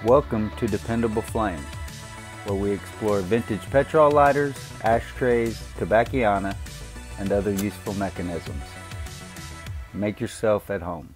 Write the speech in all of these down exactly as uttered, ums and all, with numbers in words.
Welcome to Dependable Flame, where we explore vintage petrol lighters, ashtrays, tobacconiana, and other useful mechanisms. Make yourself at home.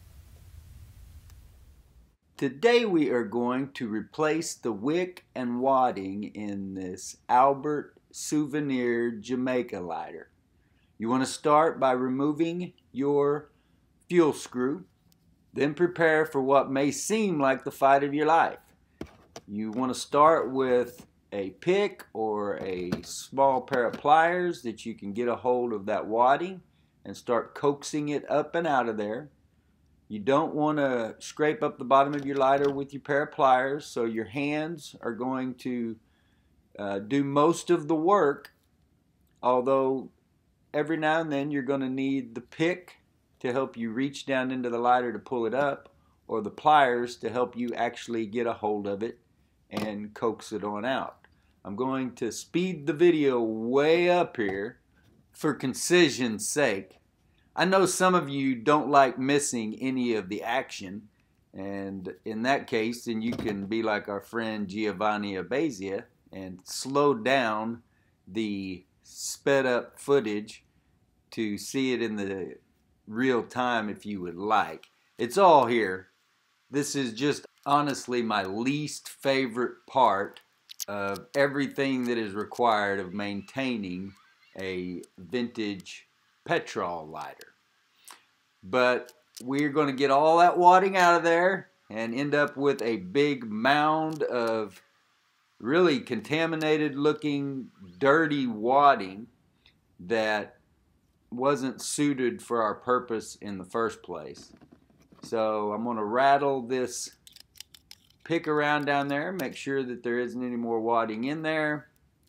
Today we are going to replace the wick and wadding in this Albert Souvenir Jamaica lighter. You want to start by removing your fuel screw. Then prepare for what may seem like the fight of your life. You want to start with a pick or a small pair of pliers that you can get a hold of that wadding and start coaxing it up and out of there. You don't want to scrape up the bottom of your lighter with your pair of pliers, so your hands are going to uh, do most of the work, although every now and then you're going to need the pick to help you reach down into the lighter to pull it up, or the pliers to help you actually get a hold of it and coax it on out. I'm going to speed the video way up here for concision's sake. I know some of you don't like missing any of the action, and in that case then you can be like our friend Giovanni Abazia and slow down the sped up footage to see it in the real time if you would like. It's all here. This is just honestly my least favorite part of everything that is required of maintaining a vintage petrol lighter. But we're going to get all that wadding out of there and end up with a big mound of really contaminated looking dirty wadding that wasn't suited for our purpose in the first place. So I'm going to rattle this pick around down there, make sure that there isn't any more wadding in there.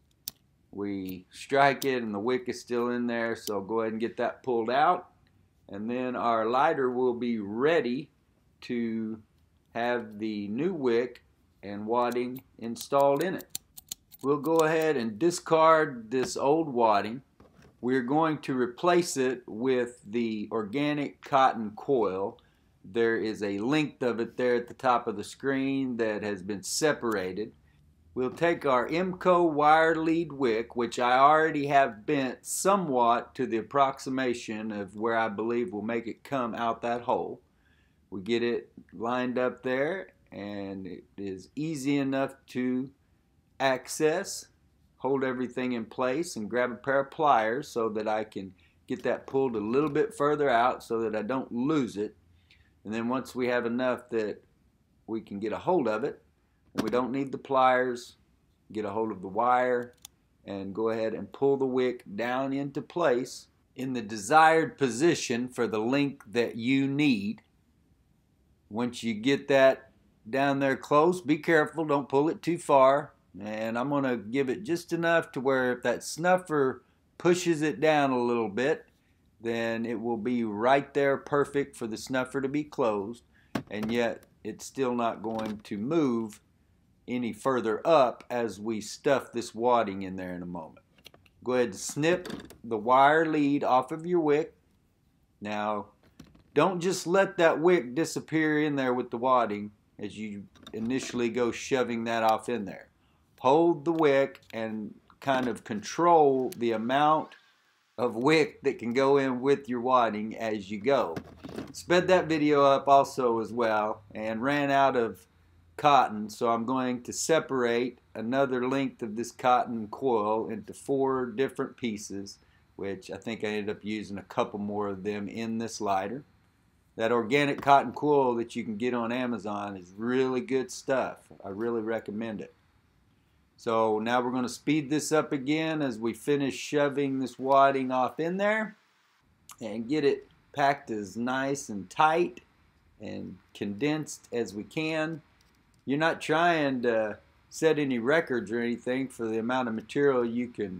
We strike it and the wick is still in there, so go ahead and get that pulled out, and then our lighter will be ready to have the new wick and wadding installed in it. We'll go ahead and discard this old wadding. We're going to replace it with the organic cotton coil. There is a length of it there at the top of the screen that has been separated. We'll take our IMCO wire lead wick, which I already have bent somewhat to the approximation of where I believe will make it come out that hole. We get it lined up there, and it is easy enough to access. Hold everything in place and grab a pair of pliers so that I can get that pulled a little bit further out so that I don't lose it. And then once we have enough that we can get a hold of it, and we don't need the pliers, get a hold of the wire and go ahead and pull the wick down into place in the desired position for the length that you need. Once you get that down there close, be careful, don't pull it too far. And I'm going to give it just enough to where if that snuffer pushes it down a little bit, then it will be right there perfect for the snuffer to be closed, and yet it's still not going to move any further up as we stuff this wadding in there in a moment. Go ahead and snip the wire lead off of your wick. Now, don't just let that wick disappear in there with the wadding as you initially go shoving that off in there. Hold the wick and kind of control the amount of wick that can go in with your wadding as you go. Sped that video up also as well and ran out of cotton, so I'm going to separate another length of this cotton coil into four different pieces, which I think I ended up using a couple more of them in this lighter. That organic cotton coil that you can get on Amazon is really good stuff. I really recommend it. So now we're going to speed this up again as we finish shoving this wadding off in there and get it packed as nice and tight and condensed as we can. You're not trying to set any records or anything for the amount of material you can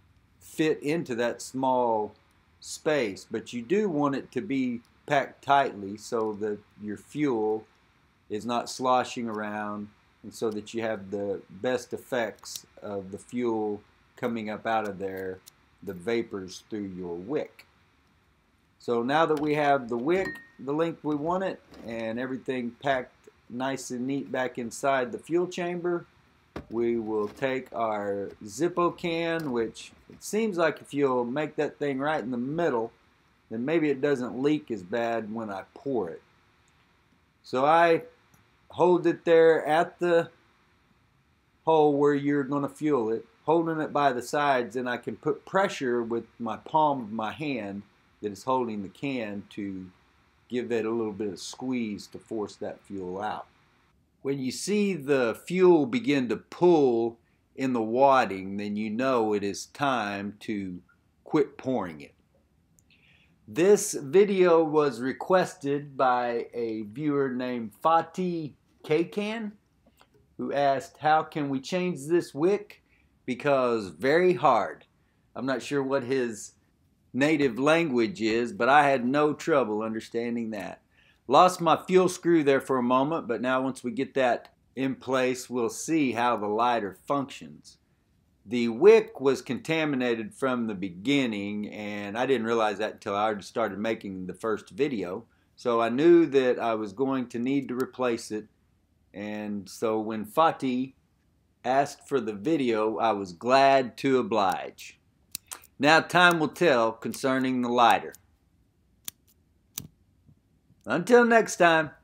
fit into that small space, but you do want it to be packed tightly so that your fuel is not sloshing around, and so that you have the best effects of the fuel coming up out of there, the vapors through your wick. So now that we have the wick the length we want it and everything packed nice and neat back inside the fuel chamber, we will take our Zippo can, which it seems like if you'll make that thing right in the middle, then maybe it doesn't leak as bad when I pour it. So I hold it there at the hole where you're going to fuel it, holding it by the sides, and I can put pressure with my palm of my hand that is holding the can to give it a little bit of squeeze to force that fuel out. When you see the fuel begin to pull in the wadding, then you know it is time to quit pouring it. This video was requested by a viewer named Fatih Kaykan, who asked, how can we change this wick? Because very hard. I'm not sure what his native language is, but I had no trouble understanding that. Lost my fuel screw there for a moment, but now once we get that in place, we'll see how the lighter functions. The wick was contaminated from the beginning, and I didn't realize that until I already started making the first video. So I knew that I was going to need to replace it, and so when Fatih asked for the video, I was glad to oblige. Now time will tell concerning the lighter. Until next time.